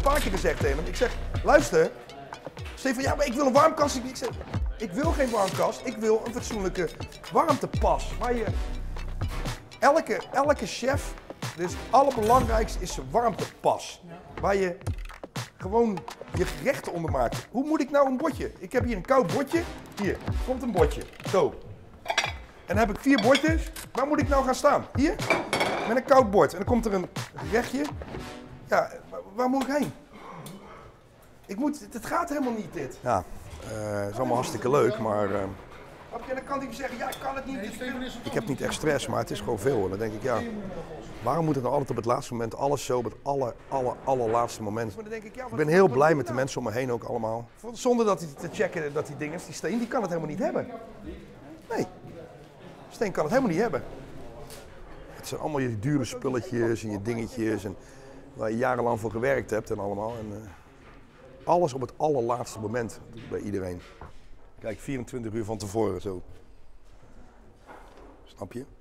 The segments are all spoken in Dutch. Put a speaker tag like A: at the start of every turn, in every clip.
A: paar keer gezegd tegen hem. Ik zeg, luister. Stefan, ja, maar ik wil een warmkast. Ik zeg, ik wil geen warmkast. Ik wil een fatsoenlijke warmtepas. Waar je elke chef, dus het allerbelangrijkste is zijn warmtepas. Waar je gewoon je gerechten onder maakt. Hoe moet ik nou een bordje? Ik heb hier een koud bordje. Hier, komt een bordje. Zo. En dan heb ik 4 bordjes. Waar moet ik nou gaan staan? Hier? Met een koud bord. En dan komt er een gerechtje. Ja, waar moet ik heen? Het gaat helemaal niet dit. Ja, het is allemaal hartstikke leuk, maar... dan kan hij zeggen, ja, ik kan het niet. Ik heb niet echt stress, maar het is gewoon veel. En dan denk ik, ja, waarom moet het nou altijd op het laatste moment, alles zo op het allerlaatste moment? Ik ben heel blij met de mensen om me heen ook allemaal. Zonder dat hij te checken dat die steen, die kan het helemaal niet hebben. Nee, steen kan het helemaal niet hebben. Het zijn allemaal je dure spulletjes en je dingetjes en waar je jarenlang voor gewerkt hebt en allemaal. En, alles op het allerlaatste moment bij iedereen. Kijk, 24 uur van tevoren zo. Snap je?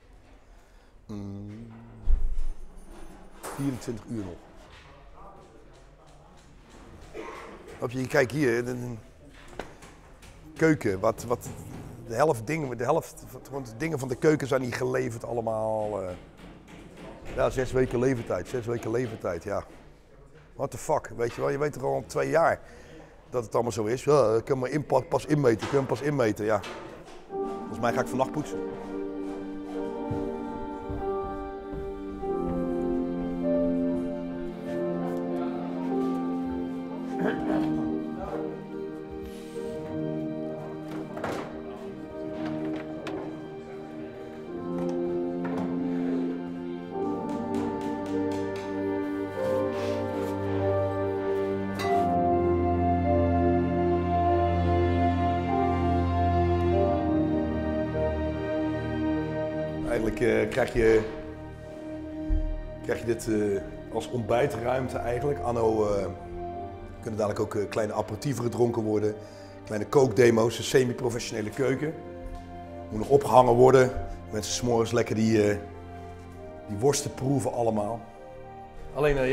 A: 24 uur nog. Snap je? Kijk hier, de keuken. De helft dingen van de keuken zijn niet geleverd allemaal. Ja, 6 weken levertijd. 6 weken levertijd, ja. What the fuck, weet je wel? Je weet toch al 2 jaar dat het allemaal zo is. Ja, ik kan me pas inmeten, ja. Volgens mij ga ik vannacht poetsen. Eigenlijk krijg je dit als ontbijtruimte eigenlijk. Anno kunnen dadelijk ook kleine aperitieven gedronken worden. Kleine kookdemo's, een semi-professionele keuken. Moet nog opgehangen worden. Mensen 's morgens lekker die worsten proeven allemaal. Alleen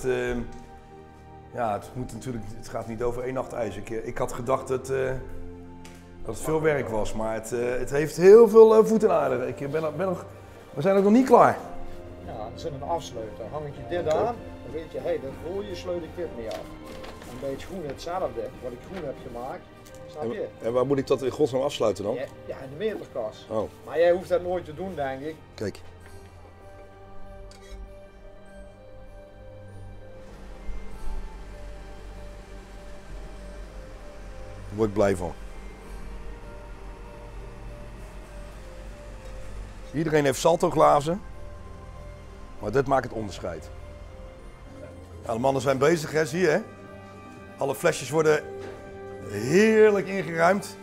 A: het gaat niet over 1 nacht ijs. Ik had gedacht dat het veel werk was, maar het heeft heel veel voet en aarde. We zijn ook nog niet klaar.
B: Ja, er zit een afsluiter. Hang je dit aan, dan weet je, hey, dat rode sluit ik dit mee af. En bij het groen hetzelfde, wat ik groen heb gemaakt, snap je?
A: En waar moet ik dat in godsnaam afsluiten dan?
B: Ja, in de meterkast.
A: Oh.
B: Maar jij hoeft dat nooit te doen, denk ik.
A: Kijk. Daar word ik blij van. Iedereen heeft saltoglazen, maar dit maakt het onderscheid. Ja, de mannen zijn bezig, hè, zie je, hè? Alle flesjes worden heerlijk ingeruimd.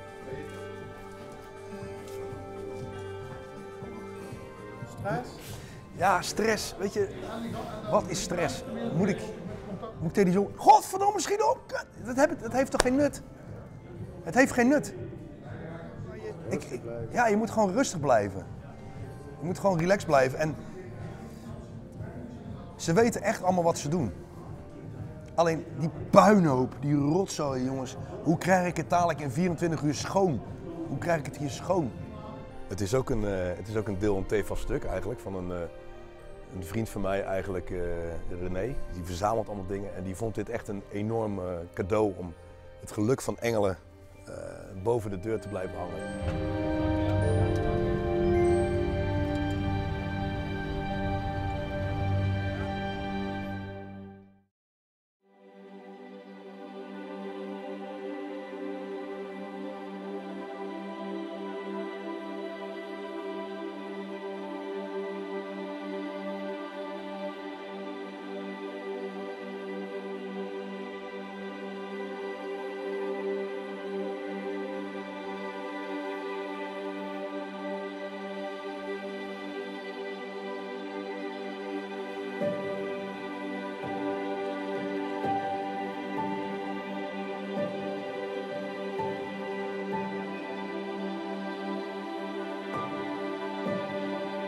B: Stress?
A: Ja, stress. Weet je, wat is stress? Moet ik tegen die jongen... Godverdomme, schiet op! Dat heeft toch geen nut? Het heeft geen nut. Ja, je moet gewoon rustig blijven. Je moet gewoon relaxed blijven. En ze weten echt allemaal wat ze doen. Alleen die puinhoop, die rotzooi, jongens. Hoe krijg ik het dadelijk in 24 uur schoon? Hoe krijg ik het hier schoon? Het is ook een deel een TEFAS-stuk eigenlijk van een vriend van mij eigenlijk, René. Die verzamelt allemaal dingen en die vond dit echt een enorm cadeau om het geluk van engelen boven de deur te blijven hangen.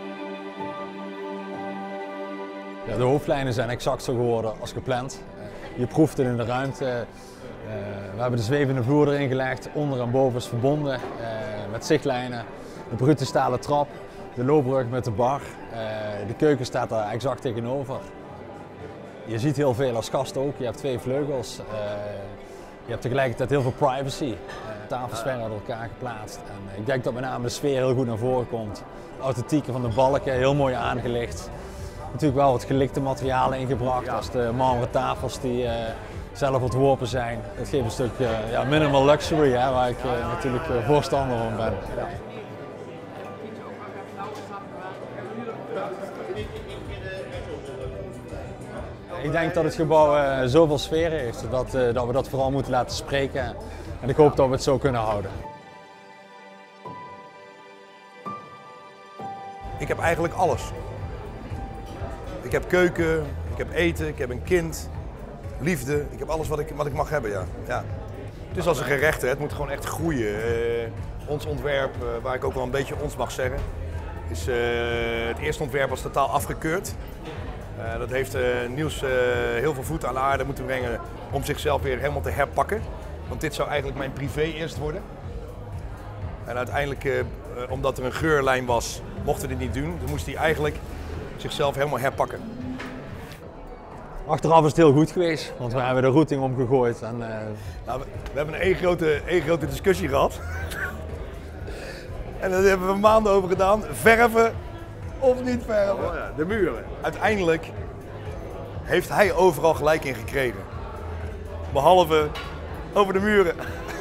C: Ja, de hoofdlijnen zijn exact zo geworden als gepland. Je proeft het in de ruimte. We hebben de zwevende vloer erin gelegd, onder en boven is verbonden met zichtlijnen. De brute stalen trap, de loopbrug met de bar. De keuken staat daar exact tegenover. Je ziet heel veel als gast ook, je hebt 2 vleugels. Je hebt tegelijkertijd heel veel privacy. Tafels ver uit elkaar geplaatst. En ik denk dat met name de sfeer heel goed naar voren komt. De authentieke van de balken, heel mooi aangelicht. Natuurlijk wel wat gelikte materialen ingebracht, als de marmeren tafels die zelf ontworpen zijn. Dat geeft een stuk minimal luxury, hè, waar ik natuurlijk voorstander van ben. Ja. Ik denk dat het gebouw zoveel sfeer heeft dat we dat vooral moeten laten spreken. En ik hoop dat we het zo kunnen houden.
A: Ik heb eigenlijk alles. Ik heb keuken, ik heb eten, ik heb een kind, liefde. Ik heb alles wat ik mag hebben, ja. Ja. Het is als een gerecht, hè. Het moet gewoon echt groeien. Ons ontwerp, waar ik ook wel een beetje ons mag zeggen, is het eerste ontwerp was totaal afgekeurd. Dat heeft Niels heel veel voet aan de aarde moeten brengen om zichzelf weer helemaal te herpakken. Want dit zou eigenlijk mijn privé eerst worden. En uiteindelijk, omdat er een geurlijn was, mochten we dit niet doen. Dus moest hij eigenlijk zichzelf helemaal herpakken.
C: Achteraf is het heel goed geweest, want we hebben de routing omgegooid. En,
A: nou, we hebben een grote discussie gehad. En daar hebben we maanden over gedaan. Verven of niet verven.
B: Oh ja, de muren.
A: Uiteindelijk heeft hij overal gelijk in gekregen. Behalve over de muren.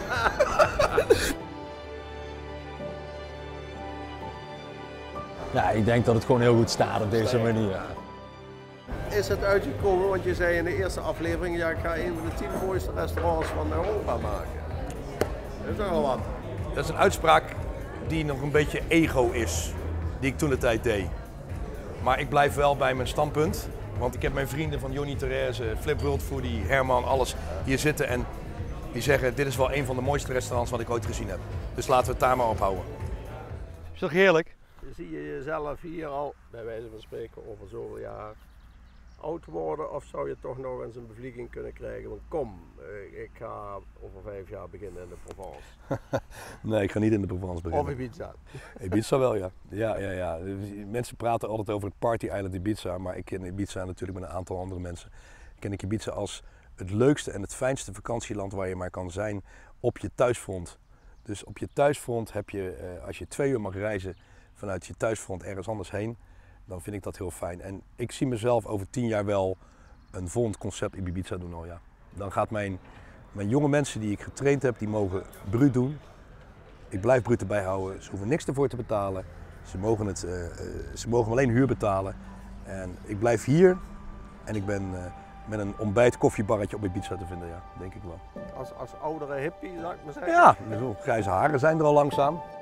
C: Ja, ik denk dat het gewoon heel goed staat op deze manier. Ja.
D: Is het uitgekomen, want je zei in de eerste aflevering, ja, ik ga een van de 10 mooiste restaurants van Europa maken. Dat is toch wel wat.
A: Dat is een uitspraak die nog een beetje ego is, die ik toen de tijd deed. Maar ik blijf wel bij mijn standpunt, want ik heb mijn vrienden van Johnny Therese, Flip World Foodie, Herman, alles hier zitten en die zeggen dit is wel een van de mooiste restaurants wat ik ooit gezien heb. Dus laten we het daar maar op houden. Is toch heerlijk?
D: Zie je jezelf hier al, bij wijze van spreken, over zoveel jaar oud worden, of zou je toch nog eens een bevlieging kunnen krijgen? Want kom, ik ga over 5 jaar beginnen in de Provence.
A: Nee, ik ga niet in de Provence beginnen.
D: Of Ibiza.
A: Ibiza wel, ja. Ja. Mensen praten altijd over het party island Ibiza, maar ik ken Ibiza natuurlijk met een aantal andere mensen. Ken ik Ibiza als het leukste en het fijnste vakantieland waar je maar kan zijn op je thuisfront. Dus op je thuisfront heb je, als je 2 uur mag reizen vanuit je thuisfront ergens anders heen, dan vind ik dat heel fijn. En ik zie mezelf over 10 jaar wel een volgend concept in Ibiza doen al, ja. Dan gaat mijn jonge mensen die ik getraind heb, die mogen bruut doen. Ik blijf bruut erbij houden. Ze hoeven niks ervoor te betalen. Ze mogen alleen huur betalen. En ik blijf hier en ik ben met een ontbijt-koffiebarretje op Ibiza te vinden, ja, denk ik wel.
D: Als oudere hippie, zou ik maar zeggen.
A: Ja, grijze haren zijn er al langzaam.